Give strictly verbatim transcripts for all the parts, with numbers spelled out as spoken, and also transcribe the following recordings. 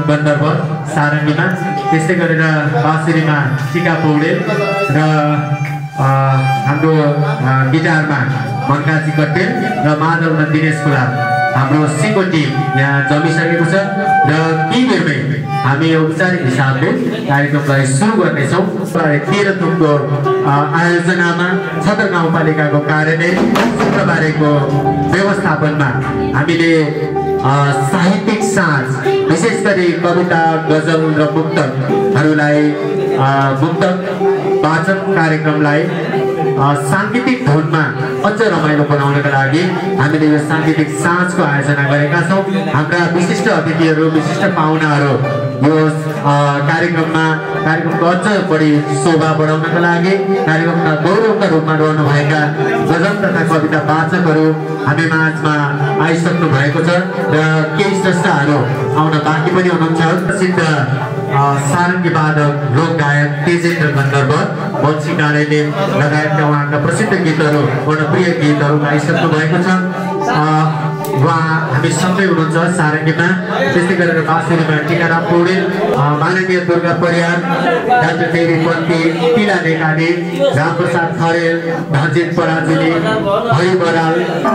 गन्धर्व सारङ्गीमा, त्यस्तै गरेर बाँसुरीमा टिका पौडेल र हाम्रो गिटारमा मनकाजी कट्टेल र माधवमा दिनेश कुलाल हाम्रो सिको टिम यहाँ जमिसकेको छ र केही बेरमै हामी औपचारिक हिसाबले कार्यक्रमलाई सुरु गर्नेछौँ। तेह्रथुमको आयोजनामा सदर गाउँपालिकाको कार्यालय शुक्रबारेको व्यवस्थापनमा हामीले साहित्यिक साँझ विशेष गरी कविता गजल र मुक्तकहरूलाई मुक्तक वाचन कार्यक्रमलाई साङ्गीतिक धुनमा अझ रमाइलो बनाउनका लागि हामीले यो साङ्गीतिक साँझको आयोजना गरेका छौँ। हाम्रा विशिष्ट अतिथिहरू विशिष्ट पाहुनाहरू यो कार्यक्रममा कार्यक्रमको अझ बढी शोभा बढाउनका लागि कार्यक्रममा गौरवका रूपमा रहनुभएका गजल तथा कविता वाचकहरू हामी माझमा आइसक्नु भएको छ र केही स्रष्टाहरू आउन बाँकी पनि हुनुहुन्छ। प्रसिद्ध सारङ्गी वादक लोक गायक तेजेन्द्र गन्धर्व बन्सी डाँडेले लगायतका उहाँका प्रसिद्ध गीतहरू वर्णप्रिय गीतहरू गाइसक्नु भएको छ। उहाँ हामी सँगै हुनुहुन्छ सारङ्गीमा। त्यस्तै गरेर बाँसुरीमा टिकाराम पौडेल, माननीय दुर्गा परियार, डाक्टर देवी पन्ती, तिला नेकाली, रामप्रसाद खरेल, धनजित पराजुली, हरि बराल,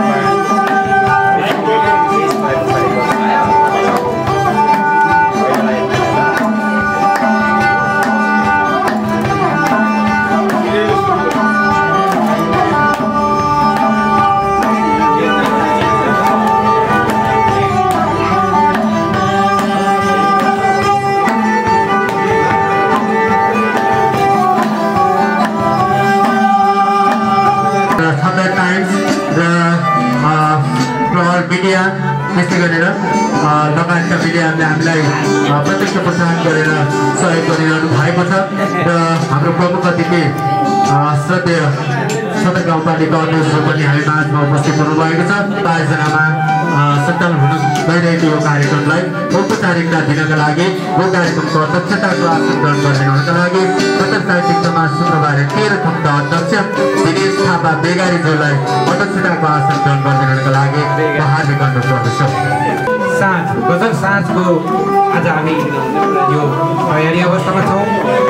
मिडिया त्यस्तै गरेर लगायतका मिडियाहरूले हामीलाई प्रत्यक्ष प्रसारण गरेर सहयोग गरिरहनु भएको छ र हाम्रो प्रमुख अतिथि श्रद्धेय सदर गाउँपालिका अध्यक्ष पनि हामी माझमा उपस्थित हुनुभएको छ। आयोजनामा सञ्चालन हुन गइरहेको यो कार्यक्रमलाई औपचारिकता दिनका लागि यो कार्यक्रमको अध्यक्षताको आसन ग्रहण गरिदिनका लागि सदर साहित्यिक समाज शुक्रबार तेह्रथुमका अध्यक्ष दिनेश थापा बेगारीज्यूलाई अध्यक्षताको आसन ग्रहण गरिदिनका लागि हार्दिक अनुरोध गर्दछु। साँझ गजल साँझको आज हामी यो तयारी अवस्थामा छौँ।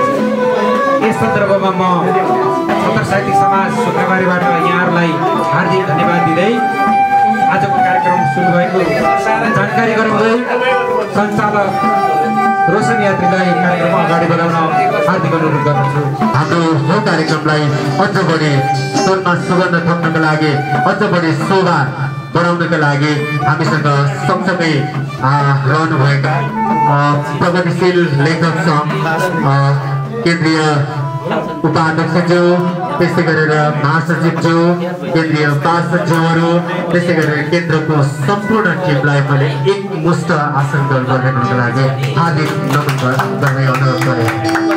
यस सन्दर्भमा म सदर साहित्यिक समाज शुक्रबारबाट यहाँहरूलाई हार्दिक धन्यवाद दिँदै आजको कार्यक्रम सुरु भएको जानकारी गराउँदै सञ्चालक रोशन यात्रीलाई कार्यक्रम अगाडि बढाउन हार्दिक अनुरोध गर्दछु। हाम्रो यो कार्यक्रमलाई अझ बढी स्वरमा सुगन्ध थप्नका लागि अझ बढी शोभा बढाउनका लागि हामीसँग सँगसँगै रहनुभएका प्रगतिशील लेखक सङ्घ केन्द्रीय उपाध्यक्षज्यू, त्यस्तै गरेर महासचिवज्यू, केन्द्रीय उपाध्यक्षज्यूहरू, त्यस्तै गरेर केन्द्रको सम्पूर्ण टिमलाई मैले एकमुष्ट आसन ग्रहण गरिदिनुको लागि हार्दिक नमन गर्ने अनुरोध गरेँ।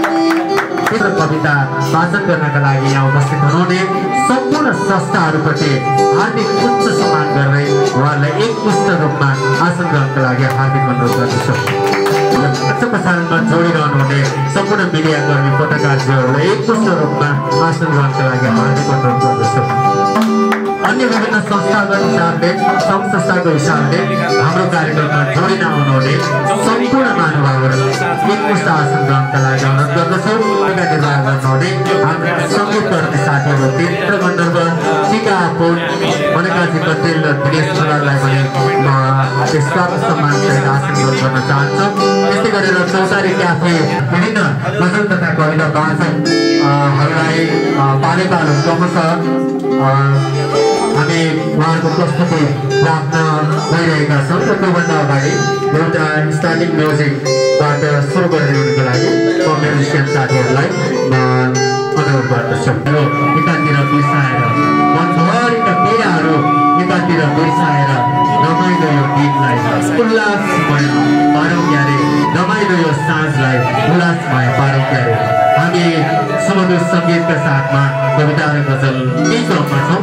कविता वाचन गर्नका लागि यहाँ उपस्थित हुनुहुने सम्पूर्ण संस्थाहरूप्रति हार्दिक उच्च सम्मान गर्दै उहाँहरूलाई एकमुष्ट रूपमा आसन ग्रहणका लागि हार्दिक अनुरोध गर्दछु। प्रसारणमा जोडिरहनुहुने सम्पूर्ण मिडियाकर्मी पत्रकारज्यूहरूलाई एकमुष्ट रूपमा आसन ग्रहणका लागि हार्दिक अनुरोध गर्दछु। अन्य विभिन्न संस्थागत हिसाबले सङ्घ संस्थाको हिसाबले हाम्रो कार्यक्रममा जोडिन आउनुहुने सम्पूर्ण महानुभावहरू एकमुष्ट आसन ग्रहणका लागि अनुरोध गर्दछु। निर्वाह गर्नुहुने हाम्रा सङ्गीतकर्मी साथीहरू तेजेन्द्र गन्धर्व, टिका पौड, मनकाजी कट्टेल र दिनेश कुलाललाई पनि म स्वागत सम्मानसहित आसन ग्रहण गर्न चाहन्छु। त्यस्तै गरेर चौतारी क्याफे विभिन्न गजल तथा कविता वाचकहरूलाई पाले पालो क्रमशः हामी उहाँहरूको प्रस्तुति राख्न गइरहेका छौँ र त्योभन्दा अगाडि एउटा स्टार्टिङ म्युजिकबाट सुरु गरिदिनुको लागि म म्युजिसियन साथीहरूलाई म अनुरोध गर्दछु। एकातिर बिर्साएर मनभरिका पीडाहरू एकातिर बिर्साएर रमाइलो यो गीतलाई उल्लासमय पारौँ क्यारे, रमाइलो यो साँझलाई उल्लासमय पारौँ क्यारे। हामी सुमधुर सङ्गीतका साथमा कविता र गजल केही क्रममा छौँ।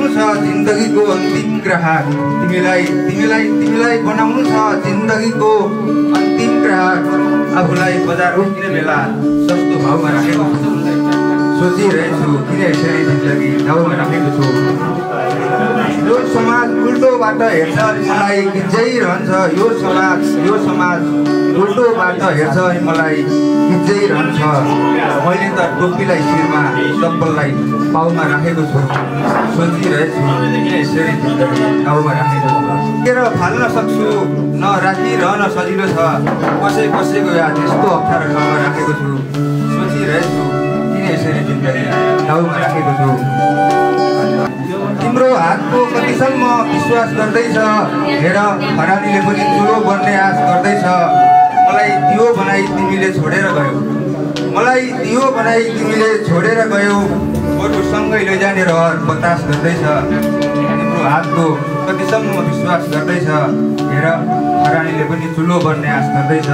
बनाउनु छ जिन्दगीको अन्तिम ग्राहक तिमीलाई तिमीलाई तिमीलाई बनाउनु छ जिन्दगीको अन्तिम ग्राहक आफूलाई बजार उठ्ने बेला सस्तो भाउमा राखेको छु सोचिरहेछु किन यसरी जिन्दगी दाउमा राखेको छु यो समाज उल्टोबाट हेर्छ मलाई गिज्झैरहन्छ यो समाज यो समाज उल्टोबाट हेर्छ मलाई गिज्झैरहन्छ मैले त टोपीलाई शिरमा चप्पललाई पाउमा राखेको छु सोचिरहेछु किन यसरी जिन्दगी दाउमा राखेको छु केर फाल्न सक्छु न राखिरहन सजिलो छ कसै कसैको याद यस्तो अप्ठ्यारो ठाउँमा राखेको छु सोचिरहेछु किन यसरी जिन्दगी दाउमा राखेको छु तिम्रो हातको कतिसम्म विश्वास गर्दैछ हेर हरानीले पनि चुलो बन्ने आश गर्दैछ मलाई दियो बनाई तिमीले छोडेर गयो मलाई दियो बनाई तिमीले छोडेर गयो बरु सँगै लैजाने रहर बतास गर्दैछ तिम्रो हातको कतिसम्म विश्वास गर्दैछ हेर हरानीले पनि चुलो बन्ने आश गर्दैछ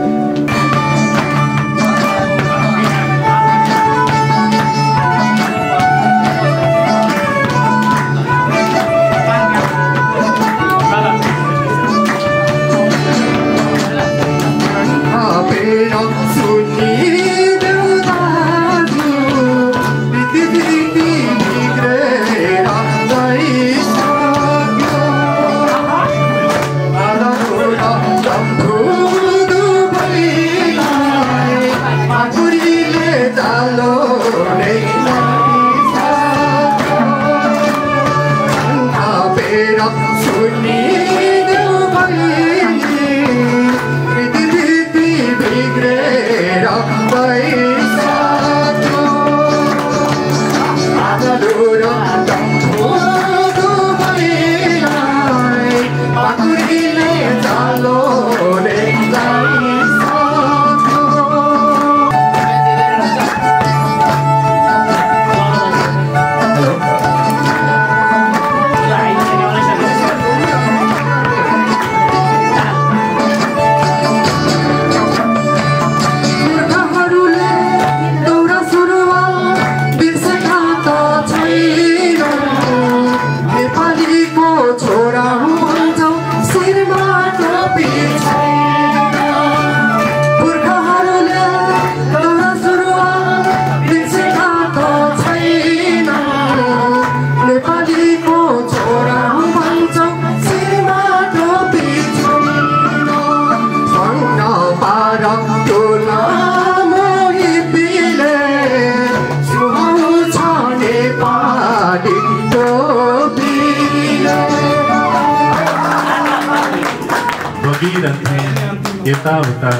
यताउता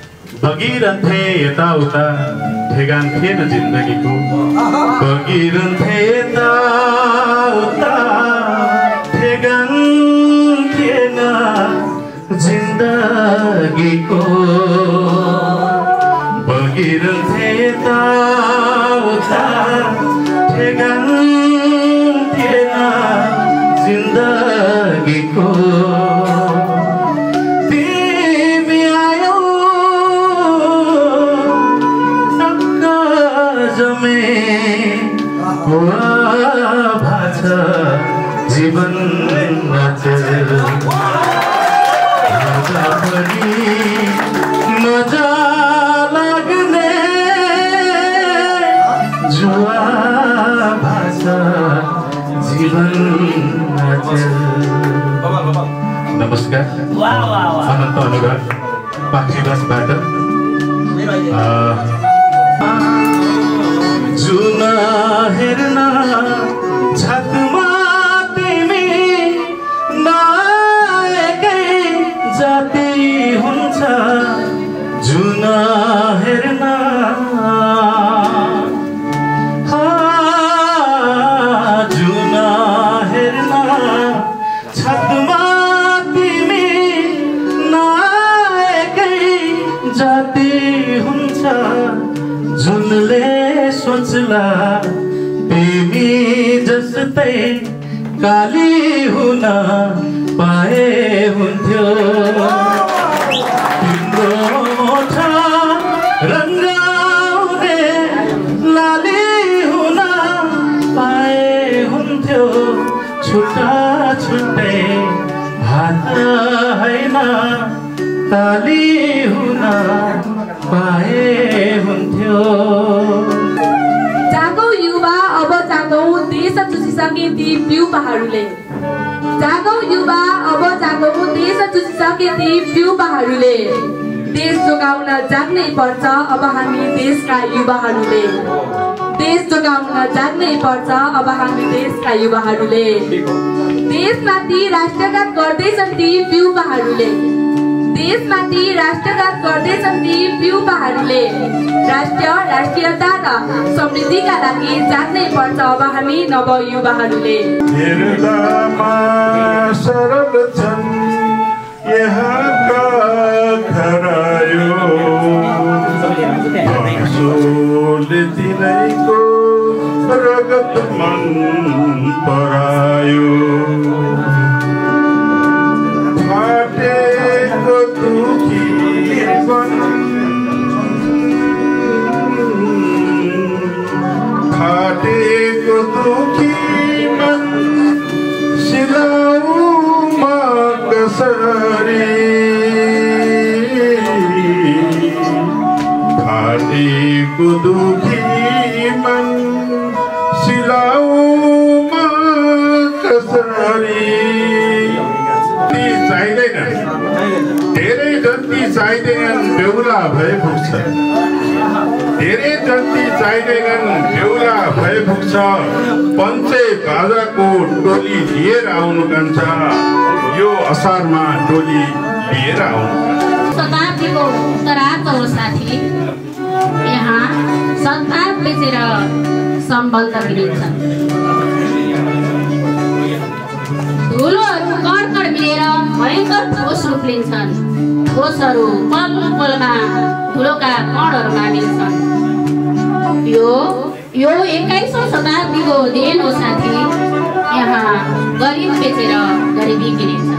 बगिरहन्थे यताउता ठेगान थिएन जिन्दगीको बगिरहन्थे यताउता ठेगान थिएन जिन्दगीको बगिरहन्थे यताउता ठेगान थिएन जिन्दगीको जीवन मजा लाग्ने जुवा भाषा जीवन नमस्कार अनन्त अनुराग पाखीबासबाट जुन हेर्न छातमा तिमी नएकै जाति हुन्छ जुन हेर्न जुन हेर्न छातमा तिमी नएकै जाति हुन्छ जुनले सोच्ला तिमी जस्तै काली हुन पाए हुन्थ्यो तिम्रो मोठा रङ्गाउने लाली हुन पाए हुन्थ्यो छुट्टा छुट्टै हात हैन ताली हुन पाए हुन्थ्यो। जागौ युवा अब जागौ देश चुसिसके ती पिउपाहरूले। जागौ युवा अब जागौ देश चुसिसके ती पिउपाहरूले। देश जोगाउन जाग्नै पर्छ अब हामी देशका युवाहरूले। देश जोगाउन जाग्नै पर्छ अब हामी देशका युवाहरूले। देशमाथि राष्ट्रघात गर्दैछन् ती पिउपाहरूले। देशमाथि राष्ट्रघात गर्दैछन् ती पिउपाहरूले। राष्ट्र राष्ट्रियता र समृद्धिका लागि जाग्नै पर्छ अब हामी नवयुवाहरूले। हेर्दामा सरल छन् यहाँका खरायो आँसुले तिनैको रगत मन परायो। फाटेको दुखी मन फाटेको दुखी मन सिलाउमा कसरी फाटेको दुखी मन सिलाउमा कसरी। चाहिँदैन धेरै जति चाहिँदैनन् बेहुला भए पुग्छ। धेरै जति चाहिँदैनन् बेहुला भए पुग्छ। पञ्चे बाजाको टोली लिएर आउनु कान्छ यो असारमा टोली लिएर आउनु। शताब्दीको उत्तरार्ध साथी यहाँ सद्भाव बेचेर सम्बन्ध गिरिन्छन्। धुलोहरू कर्कड मिलेर भयङ्कर ठोस रूप लिन्छन्। ठोसहरू पल पलमा धुलोका कणहरूमा मिल्छन्। यो यो एक्काइसौँ शताब्दीको देन हो साथी। यहाँ गरिब बेचेर गरिबी गिरिन्छन्।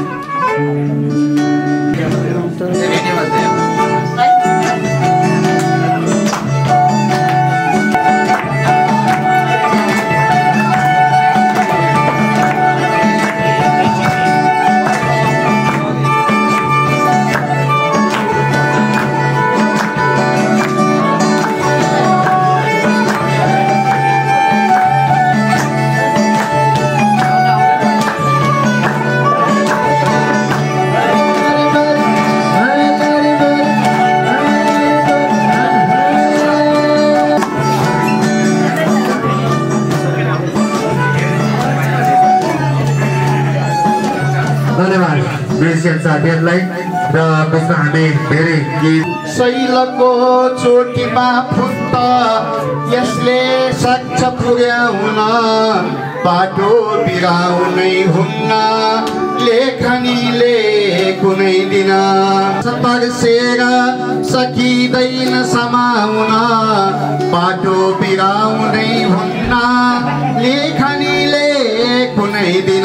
साथीहरूलाई र त्यसमा हामी धेरै गीत। शैलको चोटीमा फुट यसले सक्छ पुर्याउन बाटो बिराउनै हुन्न लेखनीले कुनै दिन तर्सेर सकिँदैन समाउन बाटो बिराउनै हुन्न लेखनीले कुनै दिन।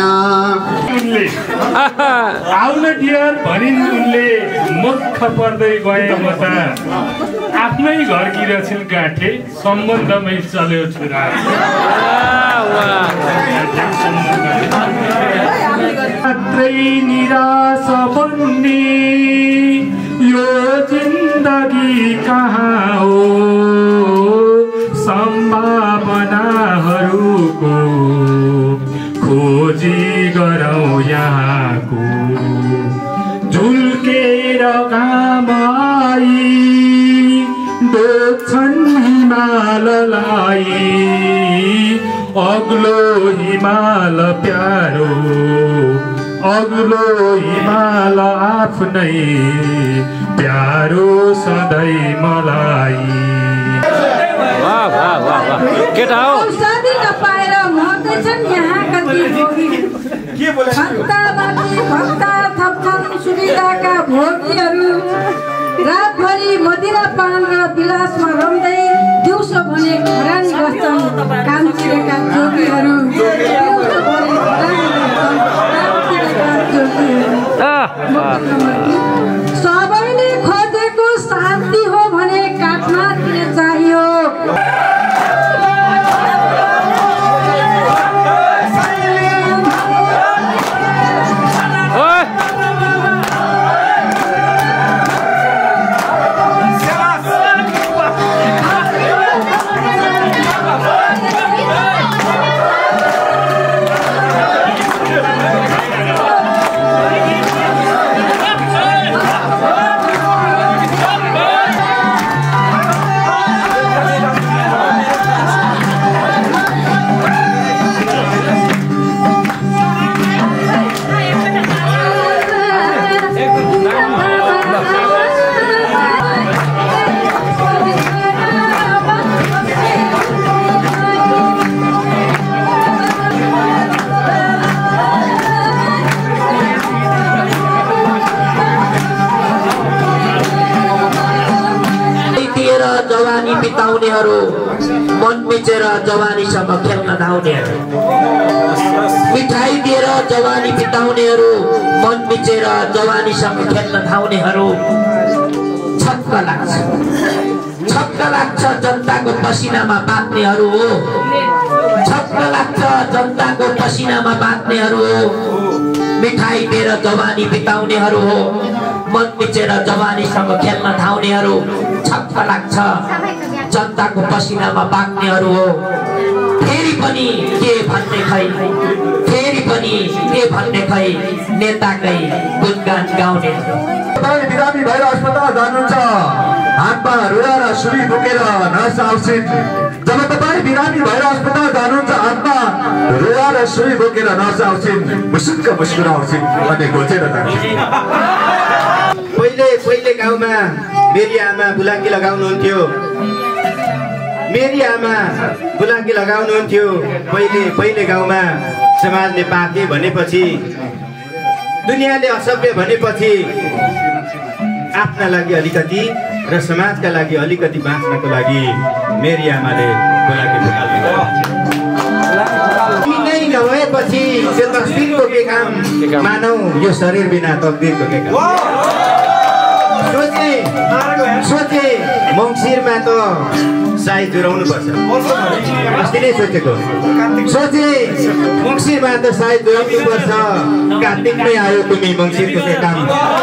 आउन डियर भनिन् उनले मुख पर्दै गए म त आफ्नै घरकी रछिल गाँठे सम्बन्धमै चल्यो छुरा। मात्रै निराश बन्ने यो जिन्दगी कहाँ हो सम्भावनाहरूको खोजी गरौँ यहाँको झुल्केर काम आई डोब्छन् हिमाललाई अग्लो हिमाल प्यारो अग्लो हिमाल आफ्नै प्यारो सधैँ मलाई। वाह वाह वाह वाह केटा हो औषधि नपाएर मर्दैछन् यहाँ कति भोगी। भक्तामाथि भक्ता थप्छन् सुविधाका भोगीहरू। रातभरि मदिरा पान र विलासमा रम्दै दिउँसो भने खरानी गर्छन् कामचिरेका जोगीहरू। सबैले खोजेको शान्ति हो भने काठमा किन चाहियो। शैली बिताउनेहरू मन मिचेर जवानीसँग खेल्न धाउनेहरू मिठाई दिएर जवानी बिताउनेहरू मन मिचेर जवानीसँग खेल्न धाउनेहरू छक्क लाग्छ छक्क लाग्छ जनताको पसिनामा बाँच्नेहरू हो छक्क लाग्छ जनताको पसिनामा बाँच्नेहरू हो मिठाई दिएर जवानी बिताउनेहरू हो मन मिचेर जवानीसँग खेल्न धाउनेहरू छक्क लाग्छ जनताको पसिनामा बाँच्नेहरू हो फेरि पनि के भन्ने खै फेरि पनि के भन्ने खै नेताकै गुणगान गाउने तपाईँ बिरामी भएर अस्पताल जानुहुन्छ हातमा रुवा र सुई बोकेर नर्स आउँछिन् जब तपाईँ बिरामी भएर अस्पताल जानुहुन्छ हातमा रुवा र सुई बोकेर नर्स आउँछिन् मुसुक्क मुस्कुराउँछिन् अनि घोचेर जान्छन् पहिले पहिले गाउँमा मेरी आमा बुलाकी लगाउनुहुन्थ्यो मेरी आमा बुलाकी लगाउनुहुन्थ्यो पहिले पहिले गाउँमा समाजले पाके भनेपछि दुनियाँले असभ्य भनेपछि आफ्ना लागि अलिकति र समाजका लागि अलिकति बाँच्नको लागि मेरी आमाले बुलाकी नै नभएपछि त्यो तस्बिरको के काम मानौ यो शरीर बिना तकदिरको के काम सोचे सोचे मङ्सिरमा त साई जुराउनु पर्छ अस्ति नै सोचेको सोचे मङ्सिरमा त साई जुराउनु पर्छ कार्तिकमै आयो तिमी मङ्सिरको के काम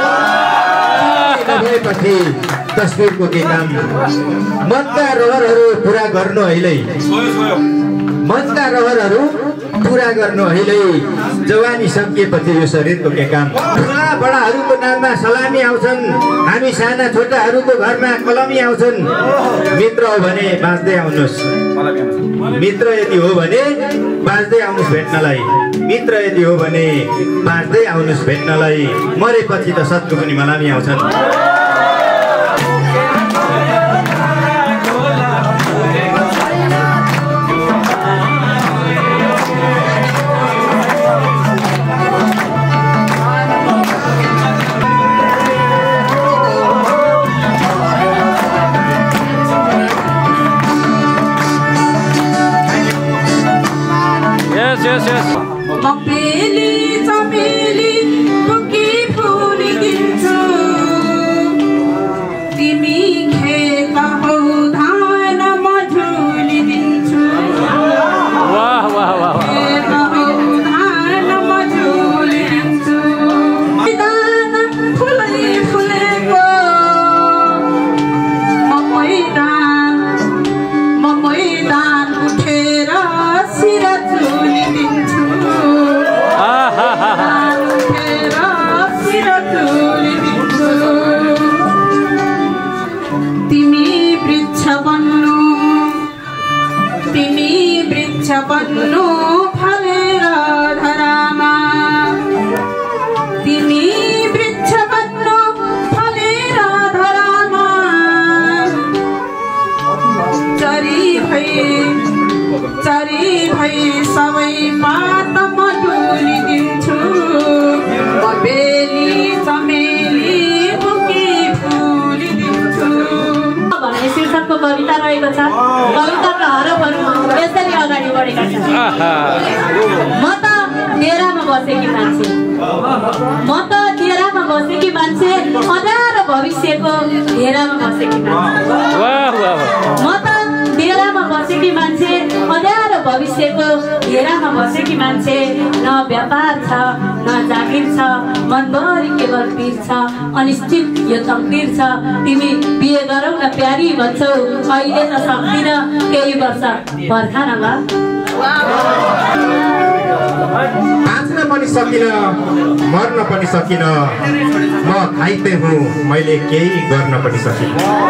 नभएपछि तस्बिरको के काम मनका रहरहरू पुरा गर्नु अहिले मनका रहरहरू पुरा गर्नु अहिले जवानी सकिएपछि यो शरीरको के काम ठुला बडाहरूको नाममा सलामी आउँछन् हामी साना छोटाहरूको घरमा कलमी आउँछन् मित्र हो भने बाँच्दै आउनुहोस् मित्र यदि हो भने बाँच्दै आउनुहोस् भेट्नलाई मित्र यदि हो भने बाँच्दै आउनुहोस् भेट्नलाई मरेपछि त सत्तु पनि मलामी आउँछन् Yes, yes. Mapeli, chapeli, buki phuli dinchu. Timi kheta ho dhana majhuli dinchu. Wow, wow, wow. Kheta ho dhana majhuli dinchu. Dana phulai phuleko. Mamaidan, mamaidan uthera siratuli. तिमी वृक्ष बन्नु तिमी वृक्ष बन्नु फलेर धरामा तिमी वृक्ष बन्नु फलेर धरामा चरी भई चरी भई सबै पात मटुली दिन्छु बेली चमेली बुकी फुली दिन्छु भन्ने शीर्षकको कविता रहेको छ कविताका हरफहरू यसरी अगाडि बढेका छन् म त डेरामा बसेकी मान्छे म त डेरामा बसेकी मान्छे अँध्यारो भविष्यको घेरामा बसेकी मान्छे म त डेरामा बसेकी मान्छे अँध्यारो भविष्यको घेरामा बसेकी मान्छे न व्यापार छ न जागिर छ मनभरि केवल पीर छ अनिश्चित यो तकदीर छ तिमी बिहे गरौ न प्यारी भन्छौ अहिले त सक्दिन केही वर्ष पर्खा न बाँच्न पनि सकिन मर्न पनि सकिन म घाइते हुँ मैले केही गर्न पनि सकिन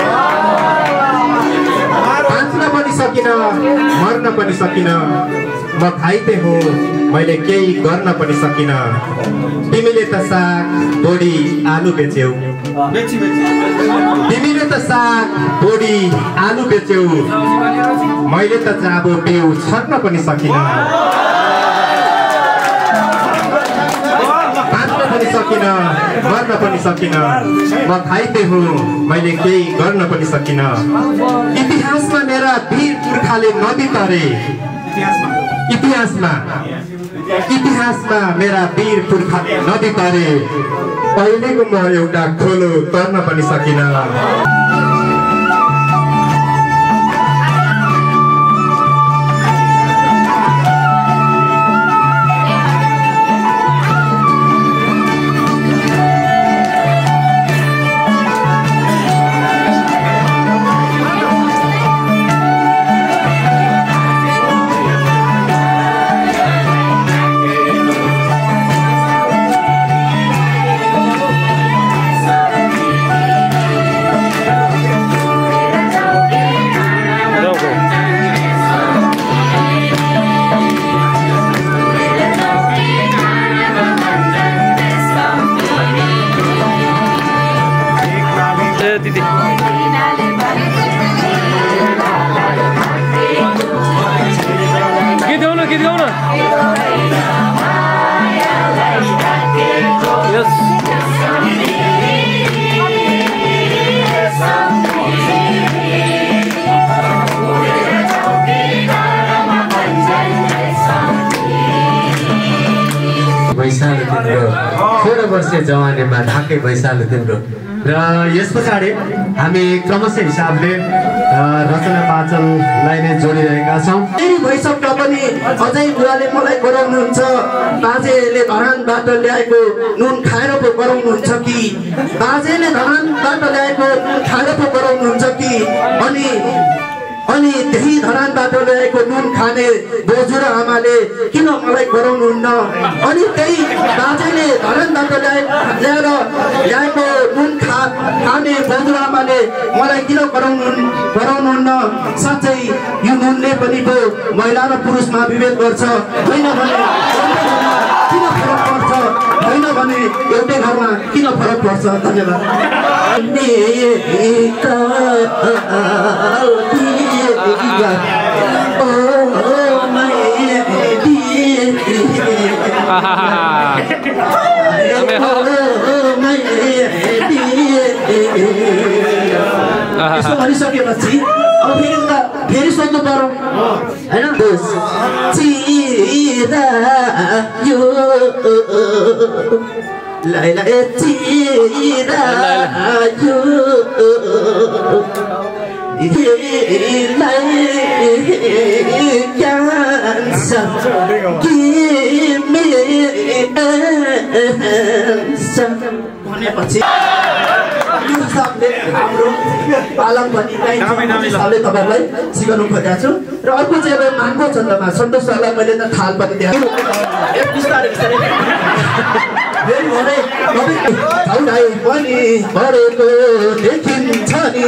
बाँच्न पनि सकिन मर्न पनि सकिन म घाइते हुँ मैले केही गर्न पनि सकिन तिमीले त साग बोडी आलु बेच्यौ तिमीले त साग बोडी आलु बेच्यौ मैले त जाबो बेउ छर्न पनि सकिन बाँच्न पनि सकिन गर्न पनि सकिनँ। म खाइते हुँ, मैले केही गर्न पनि सकिनँ। इतिहासमा मेरा वीर पुर्खाले नदी तरे, इतिहासमा इतिहासमा मेरा वीर पुर्खाले नदी तरे, अहिलेको म एउटा खोलो तर्न पनि सकिनँ। भैँसालो तिम्रो सोह्र वर्षीय जवानीमा ढाके भैँसालो तिम्रो। र यस पछाडि हामी क्रमशः हिसाबले रचना पाचललाई नै जोडिरहेका छौँ। फेरि भइसक्दा पनि अझै बुवाले मलाई गराउनुहुन्छ, बाजेले धरानबाट ल्याएको नुन खाएर पो गराउनुहुन्छ कि, बाजेले धरानबाट ल्याएको खाएर पो गराउनुहुन्छ कि, अनि अनि त्यही धरानबाट ल्याएको नुन खाने बोजू र आमाले किन मलाई गराउनुहुन्न, अनि त्यही बाजेले धरानबाट ल्याएर ल्याएको नुन खा खाने बोजू र आमाले मलाई किन गराउनु गराउनुहुन्न। साँच्चै यो नुनले पनि पो महिला र पुरुषमा विभेद गर्छ, होइन भने किन फरक पर्छ, होइन भने एउटै घरमा किन फरक पर्छ। धन्यवाद। यसो भनिसकेपछि अब फेरि त फेरि सोध्नु पर्यो होइन। चिरायो लैला चिरायो भनेपछि यो हिसाबले हाम्रो पालन पनि हिसाबले तपाईँहरूलाई सिकाउनु खोजेको छु। र अर्को चाहिँ अब मानको चन्दमा सन्तोष सरलाई मैले त थाल पनि दिएको बिस्तारै बिस्तारै फेरि भने झौडाइ पनि परेको देखिन्छ नि,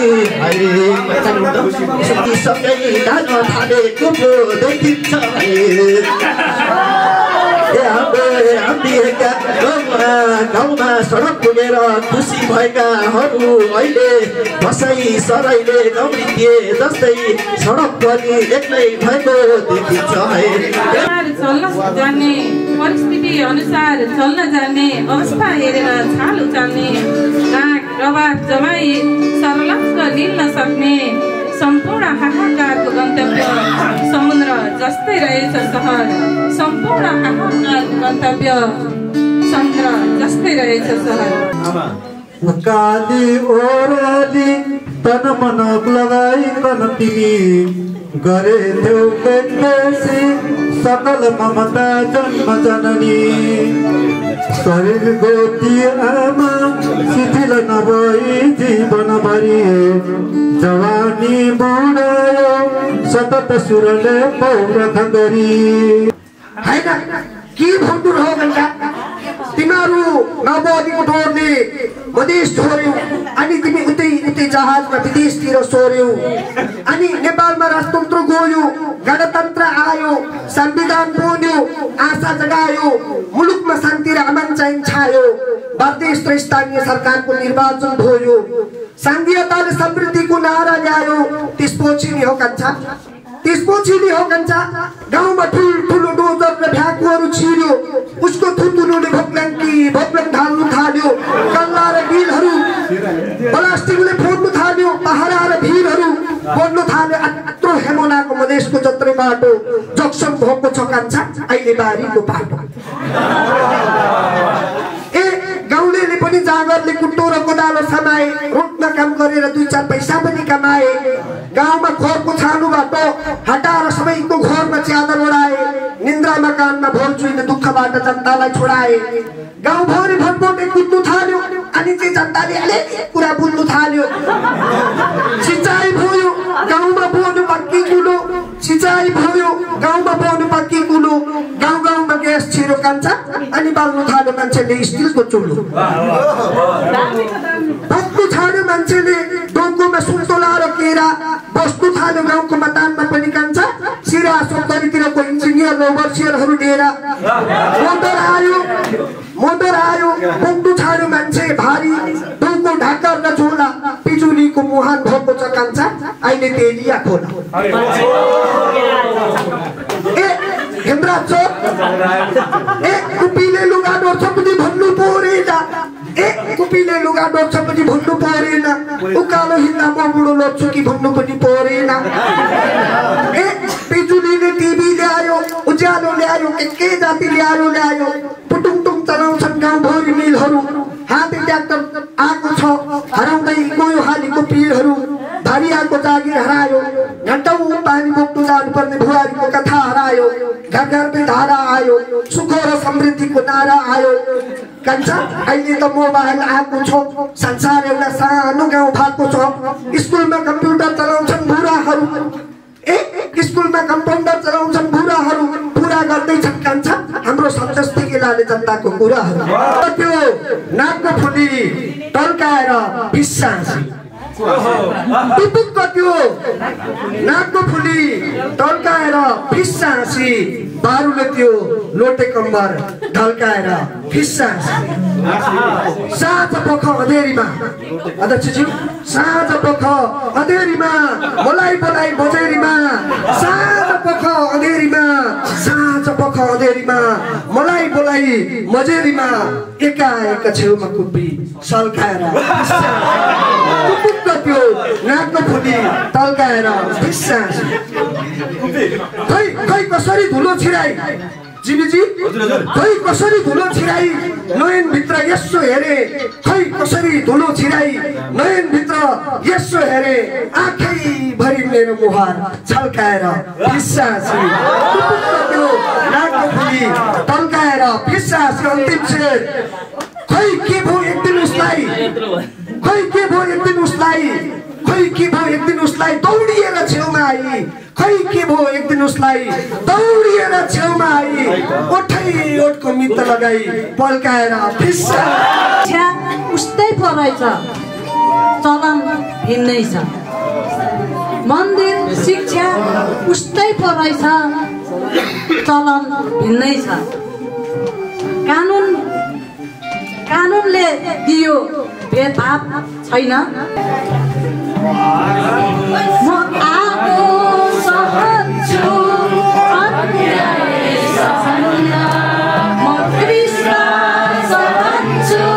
सबै धान थालेको पो देखिन्छ गाउँमा सडक पुगेर खुसी भएकाहरू अहिले बसाइ सराइले गाउँले थिए जस्तै सडक पनि एक्लै भएको देखिन्छ। चल्न जान्ने, परिस्थिति अनुसार चल्न जान्ने, अवस्था हेरेर छाल उचाल्ने, नाक रवार जमाई सरलक्क निल्न सक्ने, सम्पूर्ण हाहाकारको गन्तव्य समुद्र जस्तै रहेछ सहर, सम्पूर्ण हाहाकारको गन्तव्य समुद्र जस्तै रहेछ सहर। काली ओराली तन मन लगाइकन तिमी गरे देऊ बेसी सकल ममता जन्म जननी, शरीर गोती आमा शिथिल नभई जीवनभरि जवानी बुढायो सतत सुरले पौरख गरी। होइन के भन्नु हो गल्ला, तिमीहरू नबोधीको डोरले मधेस छोड्यौ, अनि तिमी उतै उतै जहाजमा विदेशतिर सोर्यौ, अनि नेपालमा राजतन्त्र गयो, गणतन्त्र आयो, संविधान बन्यो, आशा जगायो, मुलुकमा शान्ति र अमन चैन छायो, प्रदेश र स्थानीय सरकारको निर्वाचन भयो, संघीयताले समृद्धिको नारा ल्यायो, त्यसपछि नि हो कक्षा त्यसपछि नि हो कान्छा गाउँमा ठुल्ठुलो डोजर र भ्याकुहरू छिर्यो उसको थुतुनुले भोक्लाङ्की भोक्लाङ ढाल्नु थाल्यो कल्ला र बिलहरू प्लास्टिकले फोड्नु थाल्यो पहाडा र भिरहरू बोल्नु थाल्यो यत्रो हेमोनाको मधेसको जत्रै बाटो जक्सन भएको छ कान्छा अहिले बारीको बाटो ए गाउँलेले पनि जागरले कुट्टो र कोदालो समाए रोडमा काम गरेर दुई चार पैसा पनि कमाए गाउँमा खोरको छानुबाट हटाएर सबैको घरमा च्यादर ओढाए निन्द्रामा कानमा भोल चुइने दुःखबाट जनतालाई छोडाए गाउँभरि भटभटे कुट्नु थाल्यो अनि चाहिँ जनताले अलिक कुरा बुझ्नु थाल्यो सिँचाइ भयो गाउँमा बोल्नु पक्की कुलो सिँचाइ भयो गाउँमा बोल्नु पक्की कुलो गाउँ गाउँमा ग्यास छिरो कान्छा अनि बाल्नु थाल्यो मान्छेले स्टिलको चुलो बस्नु थाल्यो मान्छेले डोङ्गोमा सुन्तोला र केरा बस्नु थाल्यो गाउँको मतानमा पनि कान्छा सिरा सत्तरीतिरको इन्जिनियर र ओभरसियरहरू लिएर मोटर आयो मोटर आयो पुग्नु थाल्यो मान्छे भारी डोङ्गो ढाकर र झोला बिजुलीको मुहान भएको छ कान्छा अहिले तेलिया खोला ए हेम्रा चोक ए कुपीले लुगा डोर्छ पनि भन्नु परेन ए कुपीले लुगा डोर्छ पनि भन्नु परेन उकालो हिँड्दा म बुढो लड्छु कि भन्नु पनि परेन ए बिजुलीले टिभी ल्यायो उज्यालो ल्यायो के के जाति ल्यायो ल्यायो पुटुङटुङ चलाउँछन् गाउँभरि मिलहरू हाते ट्र्याक्टर आएको छ हराउँदै गयो हालीको पिरहरू भारियाको जागिर हरायो घन्टौँ पानी बोक्नु जानुपर्ने बुहारीको कथा हरायो घर घरमै धारा आयो सुख र समृद्धिको नारा आयो कान्छा अहिले त मोबाइल आएको छ संसार एउटा सानो गाउँ भएको छ स्कुलमा कम्प्युटर चलाउँछन् बुढाहरू ए स्कुलमा कम्पाउन्डर चलाउँछन् बुढाहरू पुरा गर्दैछन् कान्छा हाम्रो सन्तस्ती केलाले जनताको कुराहरू त्यो नाकको फुली टल्काएर बिस्सासी टुपुक्क त्यो नाकको फुली टल्काएर फिस्सासी बारुले त्यो लोटे कम्बर ढल्काएर फिस्सासी साँझ पख अँधेरीमा अध्यक्षज्यू साँझ पख अँधेरीमा बोलाइ बोलाइ बजेरीमा साँझ पख अँधेरीमा साँझ पख अँधेरीमा मलाई बोलाइ मजेरीमा एकाएक छेउमा कुपी सल्काएर टुपुक्क त्यो नाकको फुली टल्काएर फिस्सासी खै खै कसरी धुलो छिराई जीवीजी खै कसरी धुलो छिराई नयन भित्र यसो हेरे खै कसरी धुलो छिराई नयन भित्र यसो हेरे आँखै भरि मेरो मुहार छल्काएर फिस्सासी त्यो नाकको फुली टल्काएर फिस्सासी अन्तिम शेर खै के भयो एक दिन उसलाई खै के भयो एक दिन उसलाई खै के भयो एक दिन उसलाई दौडिएर छेउमा आई खै के भयो एक दिन उसलाई दौडिएर छेउमा आई ओठै ओठको मित्र लगाई पल्काएर फिस्सा उस्तै परेछ चलन भिन्नै छ मन्दिर शिक्षा उस्तै परेछ चलन भिन्नै छ कानुन कानुनले दियो भेदभाव छैन म आगो सहन्छु अन्याय सहन्न म कृष्ण सहन्छु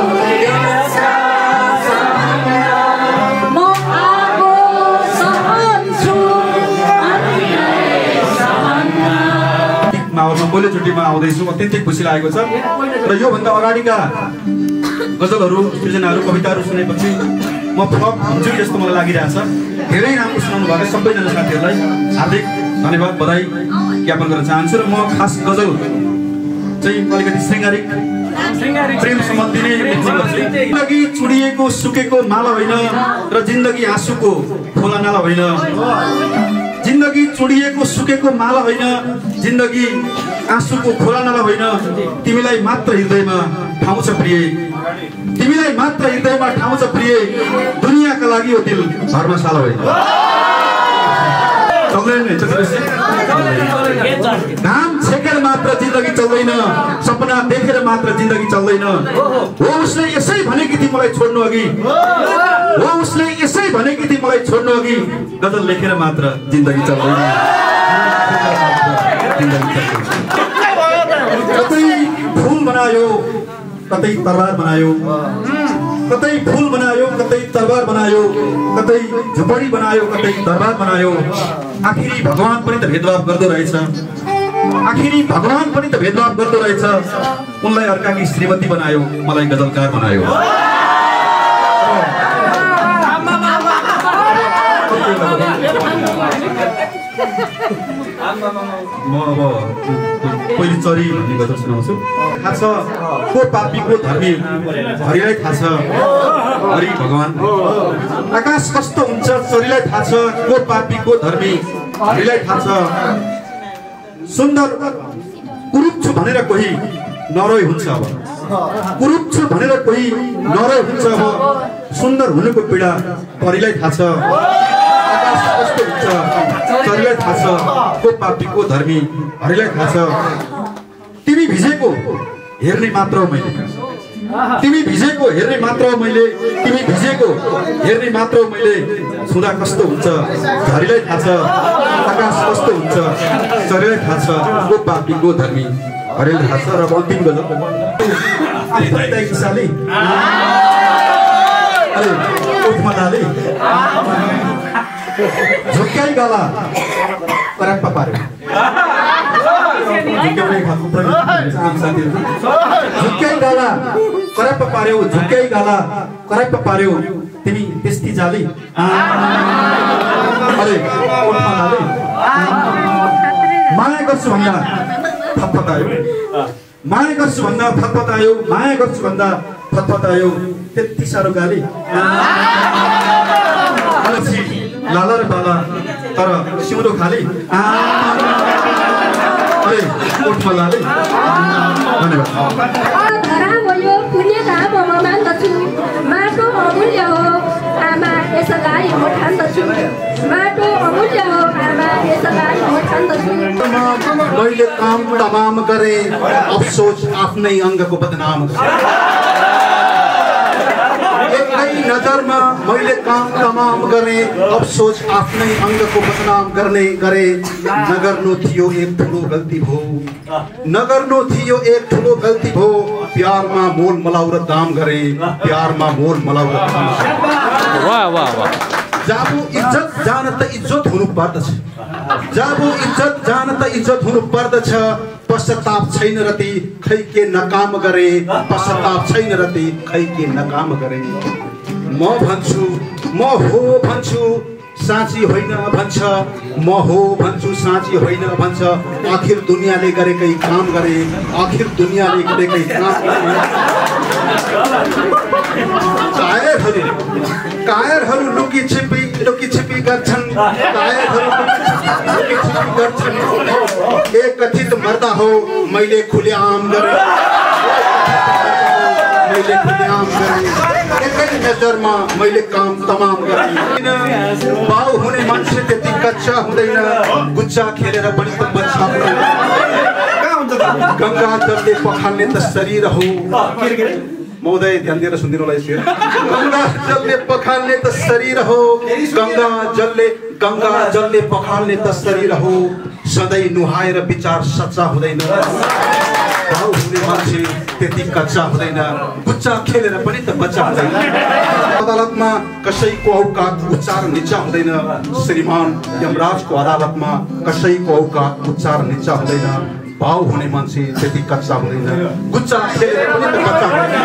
म आगो सहन्छु अन्याय सहन्न माहौलमा पहिलोचोटिमा आउँदैछु अत्यन्तै खुसी लागेको छ र योभन्दा अगाडिका गजलहरू सृजनाहरू कविताहरू सुनेपछि म फ्लप हुन्छु जस्तो मलाई लागिरहेछ धेरै राम्रो सुनाउनु भएको सबैजना साथीहरूलाई हार्दिक धन्यवाद बधाई ज्ञापन गर्न चाहन्छु र म खास गजल चाहिँ अलिकति शृङ्गारिक प्रेम सम्बन्धी नै लेख्ने गर्छु। जिन्दगी चुडिएको सुकेको माला होइन र जिन्दगी आँसुको खोला नाला होइन जिन्दगी चुडिएको सुकेको माला होइन जिन्दगी आँसुको खोला नाला होइन तिमीलाई मात्र हृदयमा ठाउँ छ प्रिय तिमीलाई मात्र हृदयमा ठाउँ छ प्रिय दुनियाँका लागि यो दिल धर्मशाला होइन घाम छेकेर मात्र जिन्दगी चल्दैन, सपना देखेर मात्र जिन्दगी चल्दैन। हो उसले यसै भनेकी थिए मलाई छोड्नु अघि, हो उसले यसै भनेकी थिए मलाई छोड्नु अघि, गजल लेखेर मात्र जिन्दगी चल्दैन। कतै फुल बनायो कतै तरबार बनायो, कतै फुल बनायो कतै तरबार बनायो, कतै झुपडी बनायो कतै दरबार बनायो। आखिरी भगवान पनि त भेदभाव गर्दो रहेछ, आखिरी भगवान पनि त भेदभाव गर्दो रहेछ। उनलाई अर्काकी श्रीमती बनायो, मलाई गजलकार बनायो। म अब पहिले चरी भन्ने गजल सुनाउँछु। थाहा छ को पापी को धर्मी हरिलाई थाहा छ, हरि भगवान। आकाश कस्तो हुन्छ चरीलाई थाहा छ, को पापी को धर्मी हरिलाई थाहा छ। सुन्दर कुरूप छु भनेर कोही नरोइ हुन्छ अब, कुरूप छु भनेर कोही नरोइ हुन्छ अब। सुन्दर हुनुको पीडा परिलाई थाहा छ, आकाश कस्तो हुन्छ चरीलाई थाहा छ, को पापी को धर्मी हरिलाई थाहा छ। तिमी भिजेको हेर्ने मात्र हो मैले, तिमी भिजेको हेर्ने मात्र हो मैले, तिमी भिजेको हेर्ने मात्र हो मैले। छुँदा कस्तो हुन्छ झरीलाई थाहा छ, आकाश कस्तो हुन्छ चरीलाई थाहा छ, को पापी को धर्मी हरिलाई थाहा छ। र अन्तिम गजल किसाली झुक्क्याइ गाला पराप्पा पार्यो, झुक्क्याइ गाला कराप्पा पार्यो, झुक्क्याइ गाला कराप्पा पार्यो। तिमी त्यस्ती जाली अरे माया गर्छु भन्दा फतफतायो, माया गर्छु भन्दा फतफतायो, माया गर्छु भन्दा फतफतायो। त्यति साह्रो गाली लाला र बाला तर सिउँदो खाली। अरे ओठमा लाले। माटो अमूल्य हो आमा यसलाई म ठान्दछु, माटो अमूल्य हो आमा यसलाई म ठान्दछु। मैले काम तमाम गरे अफसोस आफ्नै अङ्गको बदनाम गरे। एकै नजरमा मैले काम तमाम गरे अफसोस आफ्नै अङ्गको बदनाम गर्ने गरे। नगर्नु थियो एक ठुलो गल्ती भो, नगर्नु थियो एक ठुलो गल्ती भो। प्यारमा मोल मलाउ र दाम गरे, प्यारमा मोल मलाउ र दाम। वाह वाह वाह। जाबु इज्जत जान त इज्जत हुनु पर्दछ, जाबु इज्जत जान त इज्जत हुनु पर्दछ। पश्चाताप छैन रति खै के नकाम गरे, पश्चाताप छैन रति खै के नकाम गरे। म भन्छु म हो भन्छु साँची होइन भन्छ, म हो भन्छु साँची होइन भन्छ। आखिर दुनियाँले गरेकै काम गरे, आखिर दुनियाँले गरेकै काम गरे। कायरहरू कायरहरू लुकी छिपी लुकी छिपी गर्छन्, कायरहरू लुकी छिपी गर्छन्। एक कथित मर्दा हो मैले खुलेआम गरे, मैले खुलेआम गरे। एकै नजरमा मैले काम तमाम गरे। बाउ हुने मान्छे त्यति कच्चा हुँदैन, गुच्चा खेलेर पनि त बच्चा हुँदैन। गङ्गा जलले पखाल्ने त शरीर हो, महोदय ध्यान दिएर सुनिदिनु होला यसो। गङ्गा जलले पखाल्ने त शरीर हो, गङ्गा जलले गङ्गा जलले पखाल्ने त शरीर हो। सधैँ नुहाएर विचार सच्चा हुँदैन, भाउ हुने मान्छे त्यति कच्चा हुँदैन, गुच्चा खेलेर पनि त बच्चा हुँदैन। अदालतमा कसैको औकात उच्चार निचा हुँदैन, श्रीमान यमराजको अदालतमा कसैको औकात उच्चार निचा हुँदैन। भाउ हुने मान्छे त्यति कच्चा हुँदैन, गुच्चा खेलेर पनि त बच्चा हुँदैन।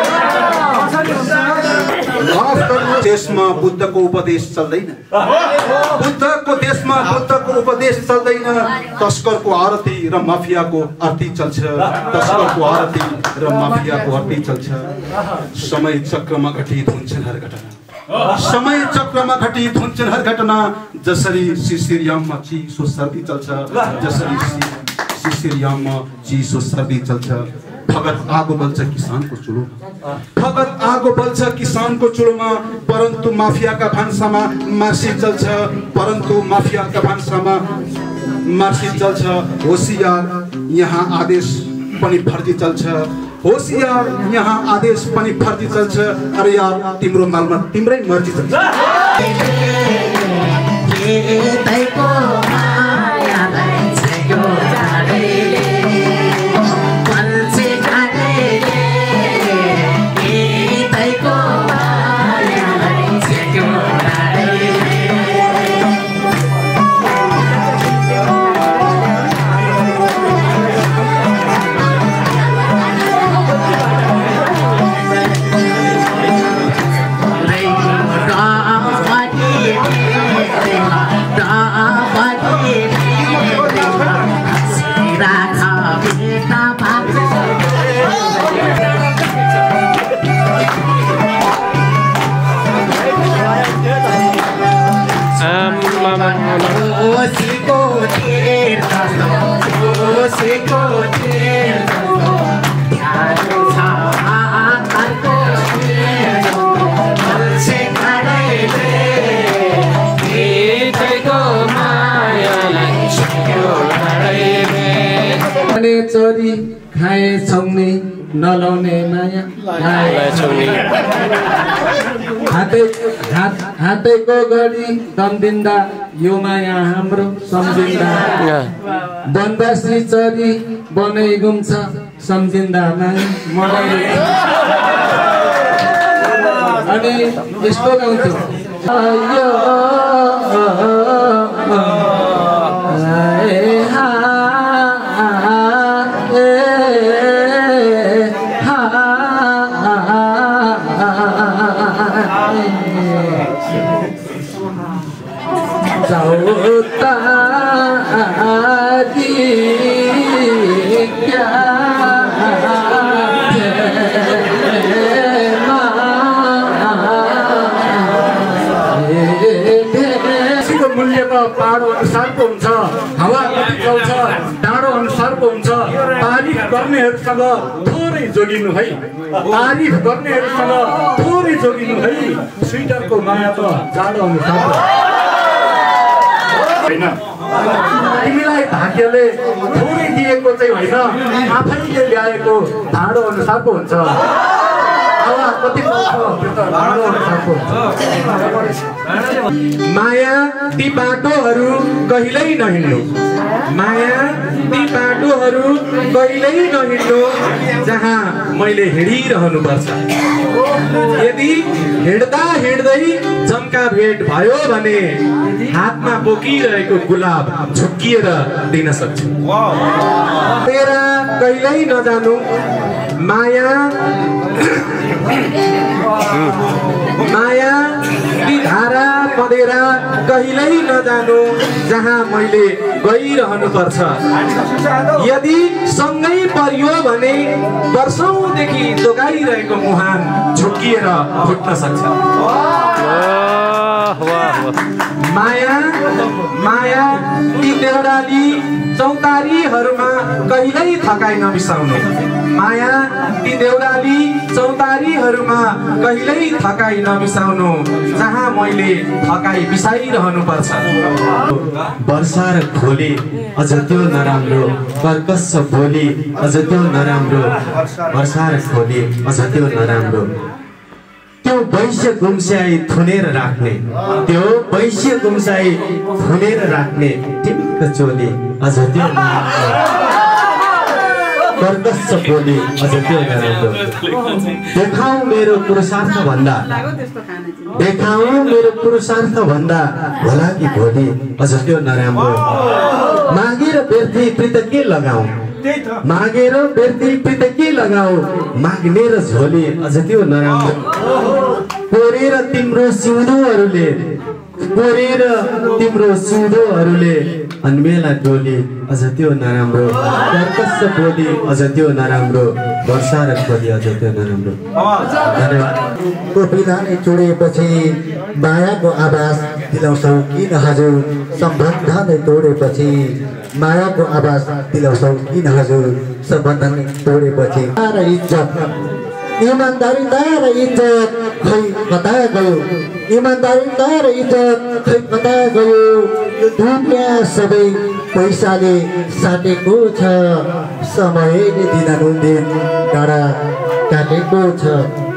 माफ गर्नु देशमा बुद्धको उपदेश चल्दैन, बुद्धको देशमा बुद्धको उपदेश चल्दैन। तस्करको आरती र माफियाको आरती चल्छ, तस्करको आरती र माफियाको आरती चल्छ। समय चक्रमा घटित हुन्छन् हर घटना, समय चक्रमा घटित हुन्छन् हर घटना। जसरी सिसिरियाममा चिसो सर्दी चल्छ, जसरी सिसिरियाममा चिसो सर्दी चल्छ। फगत आगो बल्छ किसानको चुलोमा, फगत आगो बल्छ किसानको चुलोमा। परन्तु माफियाका भान्सामा मासी चल्छ, परन्तु माफियाका भान्सामा मार्कसिट चल्छ होसियार यहाँ आदेश पनि फर्जी चल्छ होसियार यहाँ आदेश पनि फर्जी चल्छ अरे यार तिम्रो मालमा तिम्रै मर्जी चल्छ चोरी खाए छौनी नलाउने माया हातै हात हातैको गरी दम दिँदा यो माया हाम्रो सम्झिँदा वनवासी चरी बनै घुम्छ सम्झिँदा माया मलाई अनि यस्तो गाउँथ्यो पाडो अनुसारको हुन्छ हावा चल्छ डाँडो अनुसारको हुन्छ तारिफ गर्नेहरूसँग थोरै जोगिनु है तारिफ गर्नेहरूसँग थोरै जोगिनु है स्वेटरको माया त जाडो अनुसारको होइन तिमीलाई भाग्यले थोरै दिएको चाहिँ होइन आफैले ल्याएको भाँडो अनुसारको हुन्छ माया ती बाटोहरू कहिल्यै नहिँड्नु माया ती बाटोहरू कहिल्यै नहिँड्नु जहाँ मैले हिँडिरहनु पर्छ यदि हिँड्दा हिँड्दै जम्का भेट भयो भने हातमा बोकिरहेको गुलाब झुक्किएर दिन सक्छु तेरा कहिल्यै नजानु माया माया ती धारा पदेरा कहिल्यै नजानु जहाँ मैले गइरहनु पर्छ यदि सँगै परियो भने वर्षौंदेखि जोगाइरहेको मुहान झुक्किएर फुट्न सक्छ माया माया ती देउराली चौतारीहरूमा कहिल्यै थकाइ नबिसाउनु माया ती देउराली चौतारीहरूमा कहिल्यै थकाइ नबिसाउनु जहाँ मैले थकाइ बिसाइरहनु पर्छ वर्षा र खोली अझ त्यो नराम्रो कर्कश भोलि अझ त्यो नराम्रो वर्षा र खोली अझ त्यो नराम्रो त्यो वैश्य गुम्स्याई थुनेर राख्ने त्यो वैश्य गुम्स्याई थुनेर राख्ने टिप्क चोली अझ त्यो कर्कश बोली अझ त्यो नराम्रो देखाऊ मेरो पुरुषार्थ भन्दा देखाऊ मेरो पुरुषार्थ भन्दा होला कि भोलि अझ त्यो नराम्रो मागेर व्यर्थी प्रीत के लगाऊ मागेर व्यर्थी प्रीत के लगाऊ माग्ने र झोली अझ त्यो नराम्रो कोरेर तिम्रो सिउँदोहरूले कोरेर तिम्रो सिउँदोहरूले अन्मेला डोली अझ त्यो नराम्रो कर्कश बोली अझ त्यो नराम्रो वर्षा र खोली अझ त्यो नराम्रो धन्यवाद को विधानै चोडेपछि मायाको आवाज दिलाउँछौ किन हजुर सम्बन्ध नै तोडेपछि मायाको आवाज दिलाउँछौ किन हजुर सम्बन्ध नै तोडेपछि र इज्जत इमानदारी र इज्जत खै कता गयो इमानदारी र इज्जत खै कता गयो यो दुनिया सबै पैसाले साटेको छ समयले दिन नुन डाँडा काटेको छ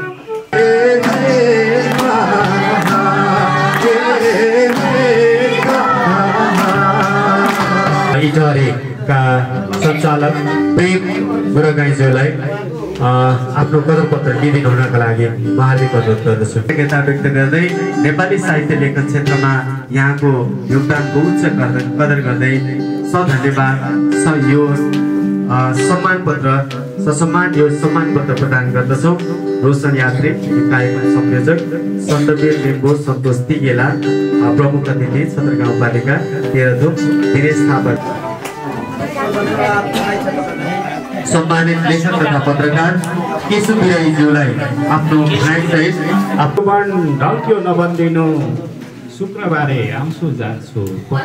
इटहरेका सञ्चालक प्रेम गुरुगाईज्यूलाई आफ्नो कदर पत्र दिदिनु हुनका लागि म हार्दिक अनुरोध गर्दछु। कृतज्ञता व्यक्त गर्दै नेपाली साहित्य लेखन क्षेत्रमा यहाँको योगदानको उच्च कदर गर्दै सधन्यवाद स यो सम्मान पत्र ससम्मान यो सम्मान पत्र प्रदान गर्दछौँ। रोशन यात्री कार्यक्रम संयोजक सन्तवीर लिम्बू सन्तोष तिगेला प्रमुख अतिथि सदर गाउँपालिका तेह्रथुम दिनेश थापा सम्मानित लेखक तथा पत्रकार केशु बिराईज्यूलाई आफ्नो भनाइसहित आफ्नो ढल्क्यो नबन्दिनु शुक्रबारे आउँछु जान्छु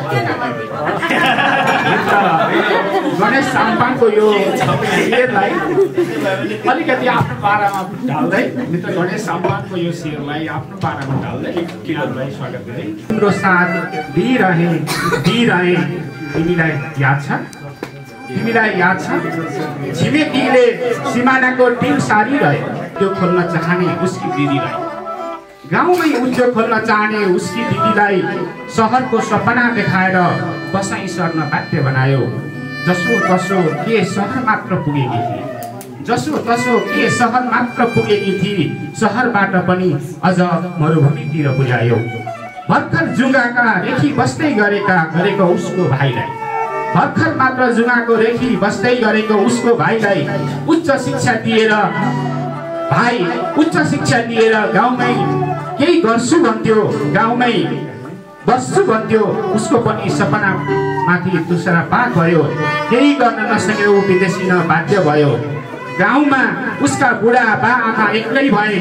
गणेश साम्पाङको यो शेरलाई अलिकति आफ्नो पारामा ढाल्दै मित्र गणेश साम्पाङको यो शेरलाई आफ्नो पारामा ढाल्दै किनलाई स्वागत गरे। तिम्रो साथ दिइरहे दिइरहे तिमीलाई याद छ तिमीलाई याद छ छिमेकीले सिमानाको टिम सारिरहे त्यो खोल्न चाहने उसकी दिदीलाई गाउँमै उद्योग खोल्न चाहने उसकी दिदीलाई सहरको सपना देखाएर बसाइ सर्न बाध्य बनायो। जसो तसो के सहर मात्र पुगेकी थिए जसो तसो के सहर मात्र पुगेकी थिए सहरबाट पनि अझ मरुभूमितिर पुर्यायो। भर्खर जुङ्गाका रेखी बस्दै गरेका गरेको उसको भाइलाई भर्खर मात्र जुङ्गाको रेखी बस्दै गरेको उसको भाइलाई उच्च शिक्षा दिएर भाइ उच्च शिक्षा दिएर गाउँमै केही गर्छु भन्थ्यो गाउँमै बस्छु भन्थ्यो उसको पनि सपना माथि तुसरा पात भयो। केही गर्न नसकेर ऊ विदेशिन बाध्य भयो। गाउँमा उसका बुढा बा आमा एक्लै भए।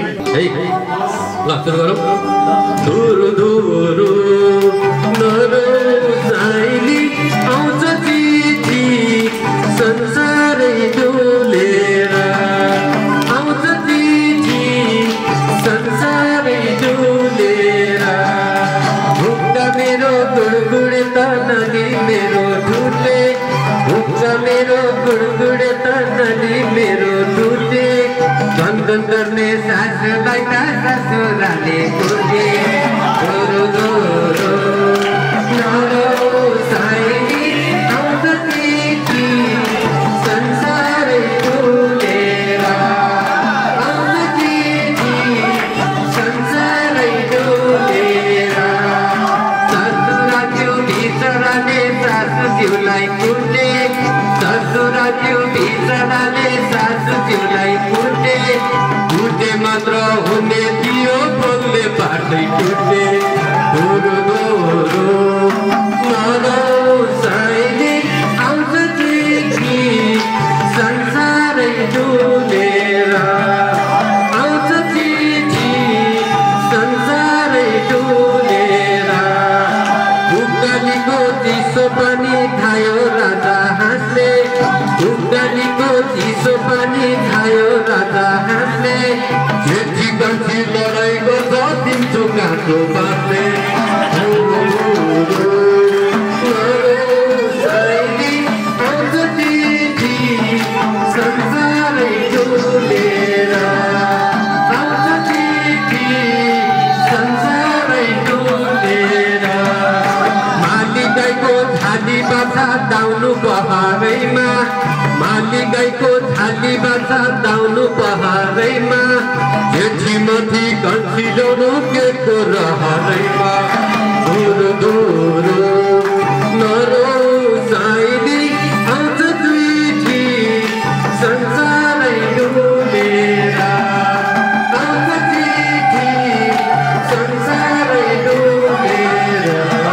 संसारै डोलेर आउँछ तिथि संसारै डोलेर भुक्छ मेरो गुडगुडे त नदी मेरो ठुटे भुक्छ मेरो गुडगुडे त नदी मेरो ठुटे झन्झन गर्ने सासुलाई त ससुराले कुटे गोरो गोरो नरो साइली आउँछ तिथि संसारै डोलेर आउँछ तिथि संसारै डोलेर ससुरा त्यो भित्रले सासु तिउलाई कुटे ससुरा त्यो भित्रले सासु तिउलाई कुटे कुटे मात्र हुने थियो बोल्ने बाटै टुटे गोरो गोरो नरो साइली आउँछ तिथि संसारै डोलेर आउँछ तिथि संसारै डोलेर उकालीको चिसो पनि खायो राजा हाँस्ने उकालीको चिसो पनि खायो राजा हाँस्ने जेठी गल्ती लडाइको छ दिन्छु काको बाँच्ने साइली आउँछ तिथि संसारै डोलेर आउँछ तिथि संसारै डोलेर माली गाईको छाली बाछा दाउनु पहाडैमा माली गाईको छाली बाछा दाउनु पहाडैमा जेठी माथि कन्सिलोनु केको रहरैमा दोरो दोरो नरो साइली आउँछ तिथि संसारै डोलेर आउँछ तिथि संसारै डोलेर।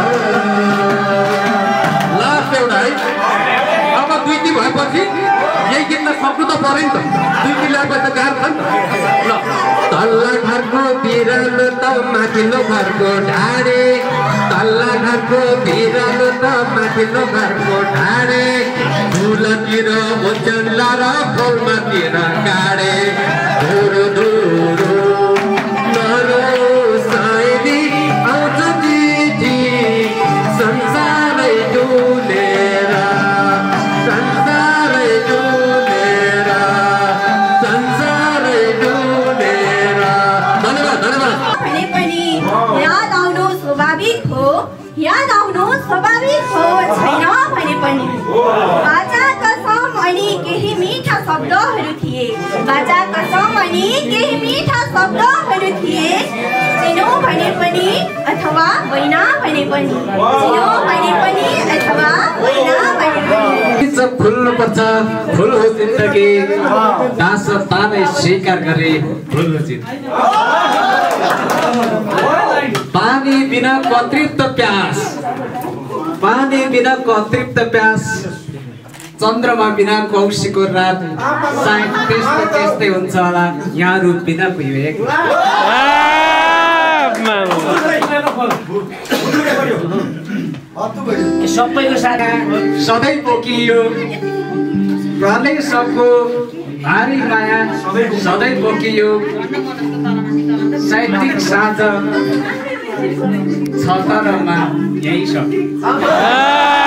लास्ट एउटा है अब दुई दिन भएपछि यही गीतलाई सक्नु त पऱ्यो नि त दुई दिन ल्याएपछि त गाह्रो छ नि ल तल्ला घरको बिरालो त माथिल्लो घरको ढाडे तल्ला घरको बिरालो त माथिल्लो घरको ढाडे फुलतिर ओचन्ला र फलमातिर काडे धुरो धुरो नरो साइली आउँछ तिथि संसारै डोलेर स्वाभाविक हो छैन भने पनि बाजा कसम अनि केही मिठा शब्दहरू थिए बाजा कसम अनि केही मिठा शब्दहरू थिए चिनो भने पनि अथवा होइन भने पनि चिनो भने पनि अथवा होइन भने पनि जब फुल्नु पर्छ फुल हो जिन्दगी दास तानै स्वीकार गरे फुल हो जिन्दगी पानी बिना अतृप्त प्यास पानी बिना अतृप्त प्यास चन्द्रमा बिना कौशिकको रात सायद त्यस्तै त्यस्तै हुन्छ होला यहाँहरू बिना यो एक सबैको सारा सधैँ बोकियो प्रलय सबको भारी माया सधैँ बोकियो साहित्यिक साझ छ तरमा यही छ